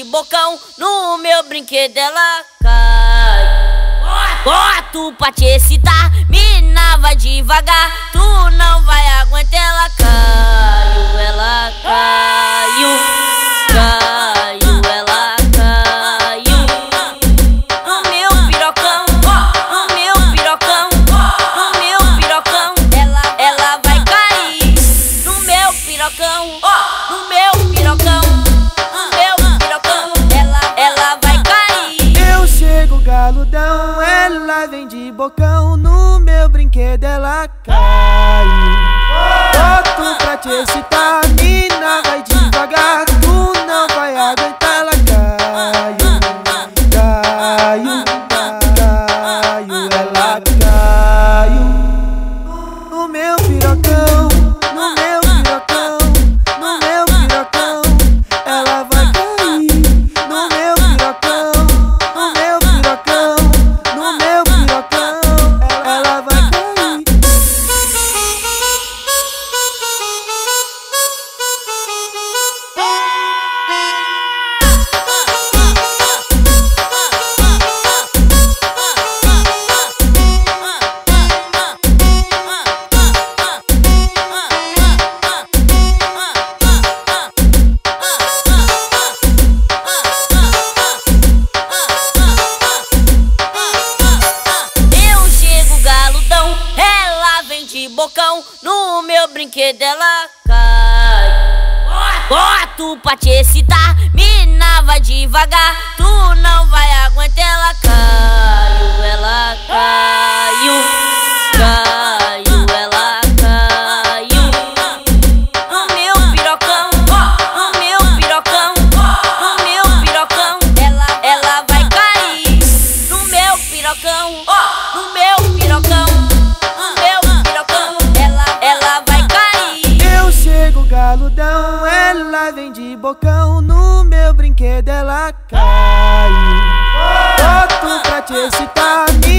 de bocão, no meu brinquedo ela cai. Boto pra te excitar, mina vai devagar, tu não vai aguentar, ela caiu, ela caiu, caiu, ela caiu. No meu pirocão, no meu pirocão, no meu pirocão, ela vai cair. No meu pirocão, no meu pirocão, no meu pirocão, ela vai cair. Eu chego galudão, ela vem de bocão, no meu brinquedo ela cai. Boto pra te excitar, mina vai devagar, tu não vai aguentar, ela caiu, caiu, caiu, ela caiu. No meu pirocão, no meu pirocão, no meu pirocão, ela vai cair. No meu pirocão, no meu pirocão, no meu pirocão, ela vai cair. Eu chego galudão, ela vem de bocão, no meu brinquedo ela cai. Boto pra te excitar, mina vai devagar, tu não vai aguentar, ela caiu, ela caiu, caiu, ela caiu. No meu pirocão, no meu pirocão, no meu pirocão, ela vai cair. No meu pirocão, no meu pirocão, no meu pirocão, ela vai cair. Eu chego galudão, ela vem de bocão, no meu brinquedo ela cai. Boto pra te excitar,